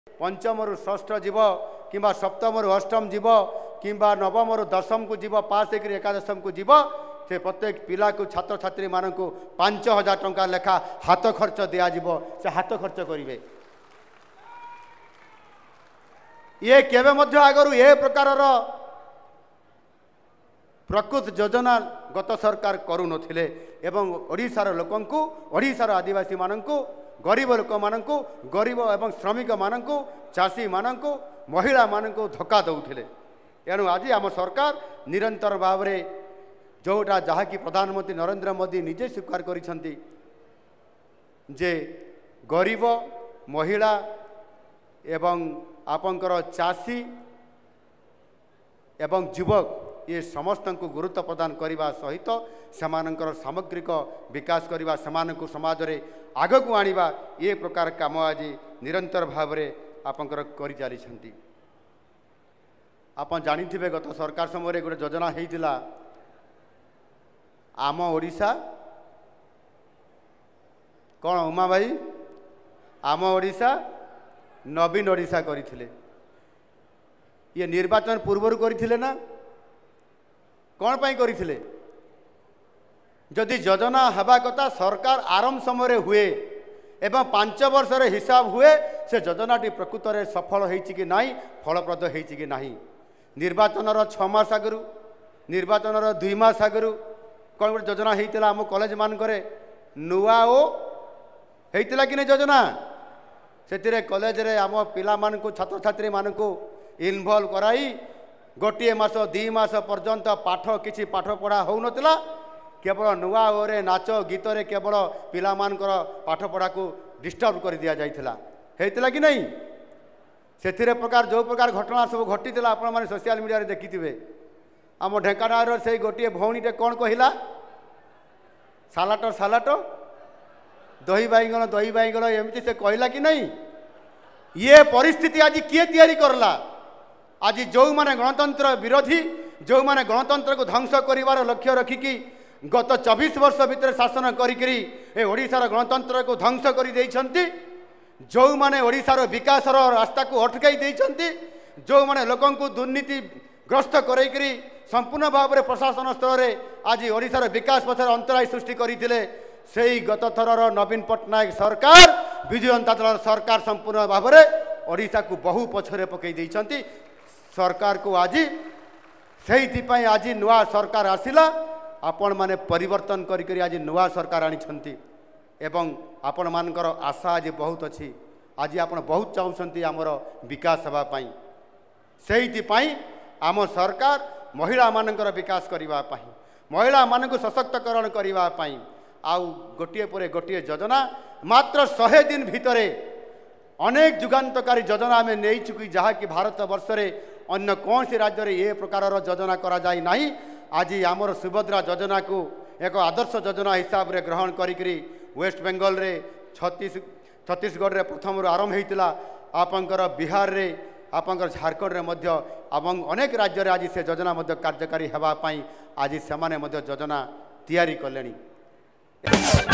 पंचमरु षष्ठ जीव कि सप्तमरु अष्टम जीव कि नवमरु दशम को जीव पास होकर एकादशम को जीव से प्रत्येक पिला को छात्र छात्री मान को 5,000 टंका लेखा हाथ खर्च दिज्व से हाथ खर्च करेंगे। ये केवे मध्य आगरू ए प्रकार प्रकृत योजना गत सरकार करू नथिले एवं ओडिशार लोकंकु ओडिशार आदिवासी मानंकु गरीब लोक मानंकु गरीब एवं श्रमिक मानंकु चाषी मानंकु महिला मानंकु धक्का दउथिले। एणु आज आम सरकार निरंतर भाव में जोटा जहा कि प्रधानमंत्री नरेंद्र मोदी निजे स्वीकार करिसंती जे गरीब महिला एवं आपंकर चाषी एवं युवक ये समस्त को गुरुत्व प्रदान करने सहित सेमानंकर सामग्रिक विकास करने से समाज में आग को आनिबा ये प्रकार काम आज निरंतर भाव में आपंकर करि चली। आप जानिथिबे गत सरकार समय गोटे योजना होइतिला आम ओडिशा कौन उमा भाई आम ओडिशा नवीन ओडिशा करथिले। ये निर्वाचन पूर्वर करथिले ना कौन पाई करथिले? जदि योजना हवा कथा सरकार आरंभ समय हुए एवं 5 वर्ष हिसाब हुए से योजनाटी प्रकृत में सफल होइछि कि नहीं फलप्रद होइछि कि नहीं। निर्वाचन 6 मास आगु निर्वाचन 2 मास आगु कौन गोटे योजना होइतिला आम कॉलेज मानकरे नुआ ओ होइतिला कि नहीं योजना से कॉलेज रे आम पिला मानकु छात्र छात्री मानकु इनवॉल्व कराई गोटे मास 2 मास पर्यंत पाठ किसी पाठ पढ़ा हो नथिला केवल नुआ ओरे नाच गीत रे केवल पिला मानकर पाठ पढ़ा को डिस्टर्ब कर दिया जाइथिला हेतिला कि नहीं। सेथिरे प्रकार जो प्रकार घटना सब घटीला आपण माने सोशल मीडिया रे देखिथिबे। आम ढेंकानाळ से गोटे भौणीटे कौन कहला सालाट सालाट दही बाइगण एमती से कहला कि नहीं। ये परिस्थिति आज किए तैयारी करला? आज जो माने गणतंत्र विरोधी जो माने गणतंत्र को ध्वंस करिवार लक्ष्य रखिकी गत 24 वर्ष भितर शासन करी ए ओडिशार गणतंत्र को ध्वंस कर देइछंती जो माने ओडिशार विकासर रास्ता को अटकाई देइछंती जो माने लोकन को दुर्नीति ग्रस्त करैकरी संपूर्ण भाव में प्रशासन स्तर में आज ओडिशार विकास पथर अंतराय सृष्टि करथिले सेही गत थरर नवीन पट्टनायक सरकार विजु जनता दल सरकार संपूर्ण भाव में ओडिशा को बहु पछरे पकई देइछंती। सरकार को आज से आज नुआ सरकार आसिला आपण माने परिवर्तन करी आज नुआ सरकार आनिछंती एवं आपण मानकर आशा आज बहुत अच्छी। आज आपण बहुत चाहूँगी आमर विकास हवा पाई सेही पाई आम सरकार महिला मानकर विकास करने महिला मानक सशक्तकरण करने आउ गोटे पर गोटे योजना मात्र 100 दिन भितरे अनेक जुगान्तकारी योजना आम नहीं चुकी जहाँकि भारत वर्ष में अन्य कौन सी राज्य में ये प्रकार योजना करा जाई नहीं। आज आमर सुभद्रा योजना को एक आदर्श योजना हिसाब से ग्रहण करी वेस्ट बेंगल रे छत्तीसगढ़ रे प्रथम आरंभ होता आपंकर बिहार रे आपंकर झारखंड रे मध्य एवं अनेक राज्य आज से योजना मध्य कार्यकारी हेबा पाई आज से योजना तैयारी कलेनी।